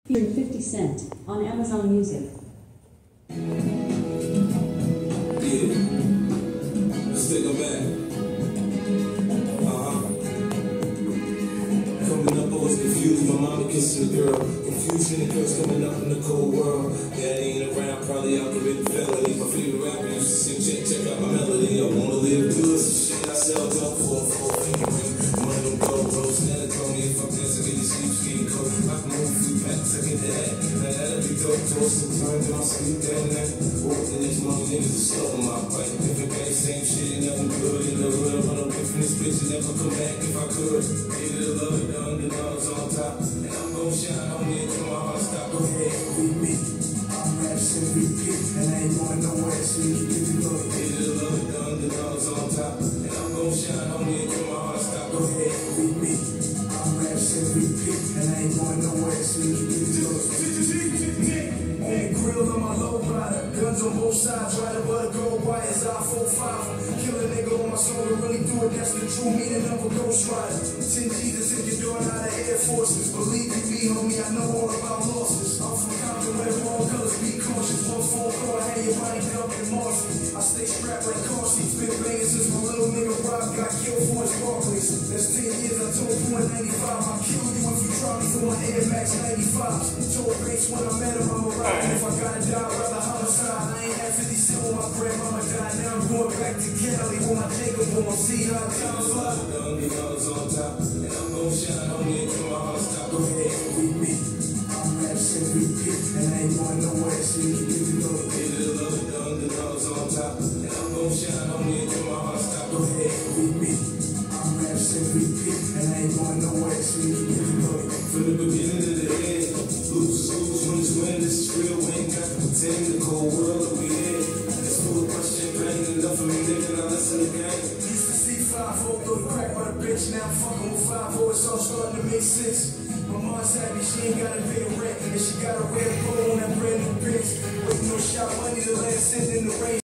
featuring 50 Cent on Amazon Music. Yeah, let's take them back. Coming up, I was confused. My mama kissing the girl. Confusion, the girls coming up in the cold world. Daddy ain't around, probably out committing felony. My favorite rapper used to sing, check out my melody. I wanna live good, so shit I sell dope for a finger ring. One of them gold rolls, now they call me if I'm dancing in the sheepskin coat. I can move a few packs, I get that. Now that'll be dope, toss some time, then I'll sleep that night. Work the next month, niggas are slow on my bike. Different gang, same shit, never good in the hood. Run away from this bitch and never come back if I could. Hated to love it, the underdogs on top. And I'm gon' shine on me until my heart stop. Go ahead, be me. I'm raps and repeat, and I ain't going nowhere, so you can give me love. Hated to love it, the underdogs on top. And I'm gon' shine on me until my heart stop. Go ahead, be me. I'm raps and repeat, and I ain't going nowhere, so you can give me love. On the grill on my low rider, guns on both sides, right above the gold wires, I-45. Kill a nigga on my soul to really do it, that's the true meaning of a ghost rider. 10 Jesus if you're doing out of Air Forces. Believe me, homie, I know all about losses. I'm from Compton, wear all colors, be cautious. One phone call, I had your body up in Marcy. I stay strapped like car seats, been banging since my little nigga Rob got killed for his Barclays. That's 10 years, I told you in 95, I'll kill you if you try me for my Air Max 95s. Told Bates when I met him, I'm a rock. If I gotta die, rather homicide. I ain't had 50 cents when my grandmama died. Now I'm going back to Cali with my Jacob on. See how time fly. The underdogs on top, and I'm gon' shine on me until my heart stop. Go ahead, be me. I'm raps and repeat, and I ain't going nowhere, so you can give me love. Hated to love it, the underdogs on top, and I'm gon' shine on me until my heart stop. Go ahead, be me. I'm raps and repeat, and I ain't going nowhere, so you can give me love. From the beginning to the end, lose, win, this is real. We ain't got to pretend the cold world that we in. It's full of question, pain, enough of me thinking I listen to game. Used to see 5-0 throw the crack by the bitch, now I'm fucking with 5-0, it's all starting to make sense. My mom's happy, she ain't gotta pay rent, and she got a red bowl on that brand new bitch. Waiting on shot money, the last cent in the rain.